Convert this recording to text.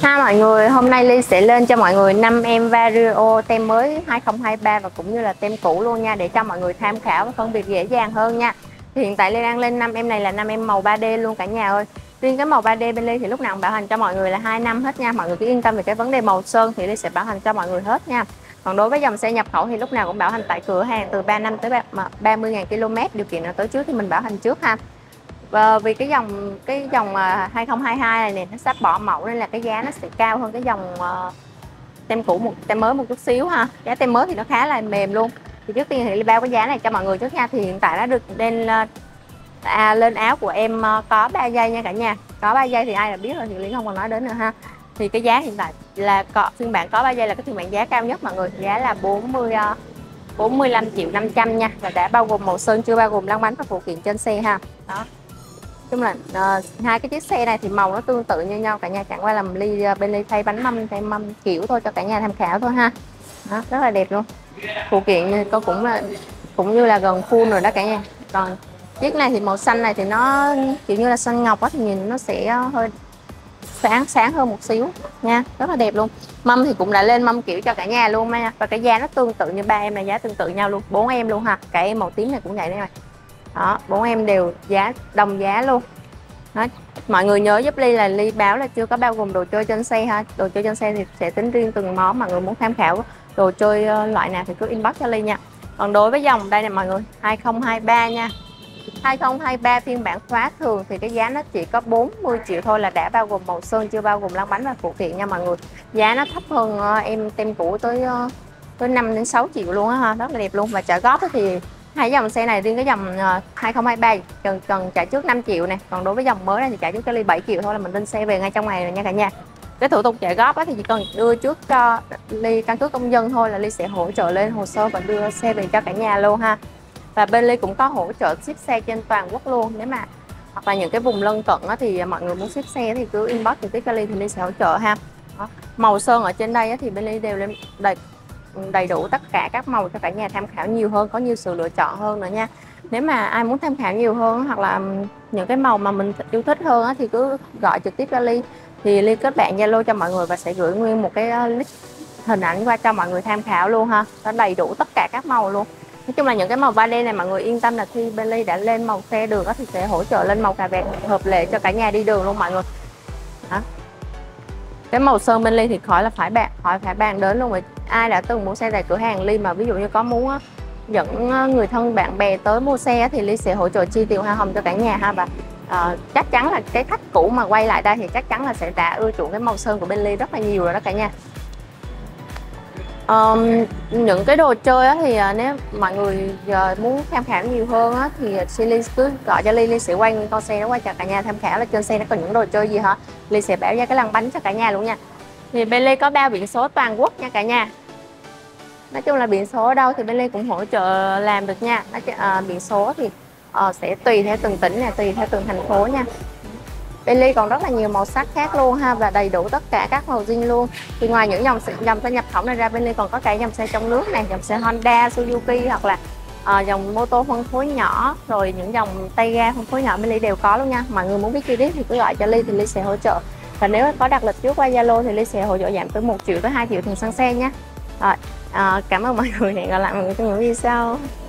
Ha mọi người, hôm nay Ly sẽ lên cho mọi người 5 em Vario tem mới 2023 và cũng như là tem cũ luôn nha, để cho mọi người tham khảo và phân biệt dễ dàng hơn nha. Thì hiện tại Ly đang lên 5 em này là 5 em màu 3D luôn cả nhà ơi. Riêng cái màu 3D bên Ly thì lúc nào cũng bảo hành cho mọi người là 2 năm hết nha. Mọi người cứ yên tâm về cái vấn đề màu sơn thì Ly sẽ bảo hành cho mọi người hết nha. Còn đối với dòng xe nhập khẩu thì lúc nào cũng bảo hành tại cửa hàng từ 3 năm tới 30.000 km, điều kiện nào tới trước thì mình bảo hành trước ha. Và vì cái dòng 2022 này nè nó sắp bỏ mẫu nên là cái giá nó sẽ cao hơn cái dòng tem cũ tem mới một chút xíu ha. Giá tem mới thì nó khá là mềm luôn. Thì trước tiên thì bao cái giá này cho mọi người trước nha. Thì hiện tại nó được lên áo của em có 3 giây nha cả nhà. Có 3 giây thì ai là biết rồi thì Liên không còn nói đến nữa ha. Thì cái giá hiện tại là phiên bản có 3 giây là cái phiên bản giá cao nhất mọi người. Giá là 45.500.000 nha, và đã bao gồm màu sơn, chưa bao gồm lăn bánh và phụ kiện trên xe ha. Đó, chung là hai cái chiếc xe này thì màu nó tương tự như nhau cả nhà, chẳng qua là bên Ly thay bánh mâm, thay mâm kiểu thôi cho cả nhà tham khảo thôi ha. Đó, rất là đẹp luôn. Phụ kiện có cũng như là gần full rồi đó cả nhà. Còn chiếc này thì màu xanh này thì nó kiểu như là xanh ngọc á, thì nhìn nó sẽ hơi sáng hơn một xíu nha, rất là đẹp luôn. Mâm thì cũng đã lên mâm kiểu cho cả nhà luôn nha, và cái giá nó tương tự như ba em, là giá tương tự nhau luôn, 4 em luôn ha. Cả em màu tím này cũng vậy đây này. Đó, 4 em đều đồng giá luôn. Đó, mọi người nhớ giúp Ly là Ly báo là chưa có bao gồm đồ chơi trên xe ha. Đồ chơi trên xe thì sẽ tính riêng từng món, mọi người muốn tham khảo đồ chơi loại nào thì cứ inbox cho Ly nha. Còn đối với dòng đây nè mọi người, 2023 nha, 2023 phiên bản khóa thường thì cái giá nó chỉ có 40 triệu thôi, là đã bao gồm màu sơn, chưa bao gồm lăn bánh và phụ kiện nha mọi người. Giá nó thấp hơn em tem cũ tới 5 đến 6 triệu luôn á ha, rất là đẹp luôn. Và trả góp thì hai dòng xe này, riêng cái dòng 2023 cần trả trước 5 triệu này, còn đối với dòng mới này thì trả trước cho Ly 7 triệu thôi là mình lên xe về ngay trong ngày rồi nha cả nhà. Cái thủ tục trả góp thì chỉ cần đưa trước cho Ly căn cước công dân thôi là Ly sẽ hỗ trợ lên hồ sơ và đưa xe về cho cả nhà luôn ha. Và bên Ly cũng có hỗ trợ ship xe trên toàn quốc luôn. Nếu mà hoặc là những cái vùng lân cận thì mọi người muốn ship xe thì cứ inbox trực tiếp cho Ly thì Ly sẽ hỗ trợ ha. Đó. Màu sơn ở trên đây thì bên Ly đều lên đầy đủ tất cả các màu cho cả nhà tham khảo nhiều hơn, có nhiều sự lựa chọn hơn nữa nha. Nếu mà ai muốn tham khảo nhiều hơn hoặc là những cái màu mà mình yêu thích hơn thì cứ gọi trực tiếp cho Ly, thì Ly kết bạn Zalo cho mọi người và sẽ gửi nguyên một cái list hình ảnh qua cho mọi người tham khảo luôn ha. Nó đầy đủ tất cả các màu luôn. Nói chung là những cái màu 3D này mọi người yên tâm là khi bên Ly đã lên màu xe được thì sẽ hỗ trợ lên màu cà vẹt hợp lệ cho cả nhà đi đường luôn mọi người. Đó. Cái màu sơn bên Ly thì khỏi phải bàn đến luôn rồi. Ai đã từng mua xe tại cửa hàng Ly mà ví dụ như có muốn dẫn người thân bạn bè tới mua xe thì Ly sẽ hỗ trợ chi tiền hoa hồng cho cả nhà ha. Và chắc chắn là cái khách cũ mà quay lại đây thì chắc chắn là sẽ đã ưa chuộng cái màu sơn của bên Ly rất là nhiều rồi đó cả nhà. Những cái đồ chơi thì nếu mọi người giờ muốn tham khảo nhiều hơn thì Ly cứ gọi cho Ly sẽ quay nguyên con xe nó qua cho cả nhà tham khảo là trên xe nó có những đồ chơi gì hả. Ly sẽ báo giá cái lăn bánh cho cả nhà luôn nha. Thì bên Ly có bao biển số toàn quốc nha cả nhà. Nói chung là biển số ở đâu thì bên Ly cũng hỗ trợ làm được nha. Biển số thì sẽ tùy theo từng tỉnh này, tùy theo từng thành phố nha. Bên Ly còn rất là nhiều màu sắc khác luôn ha, và đầy đủ tất cả các màu zin luôn. Thì ngoài những dòng xe nhập khẩu này ra, bên Ly còn có cả dòng xe trong nước này, dòng xe Honda, Suzuki hoặc là dòng mô tô phân khối nhỏ, rồi những dòng tay ga phân khối nhỏ bên Ly đều có luôn nha. Mọi người muốn biết chi tiết thì cứ gọi cho Ly thì Ly sẽ hỗ trợ. Và nếu có đặt lịch trước qua Zalo thì Ly sẽ hỗ trợ giảm từ 1 triệu tới 2 triệu tiền xăng xe nhé. Rồi, cảm ơn mọi người, hẹn gặp lại mọi người trong những video sau.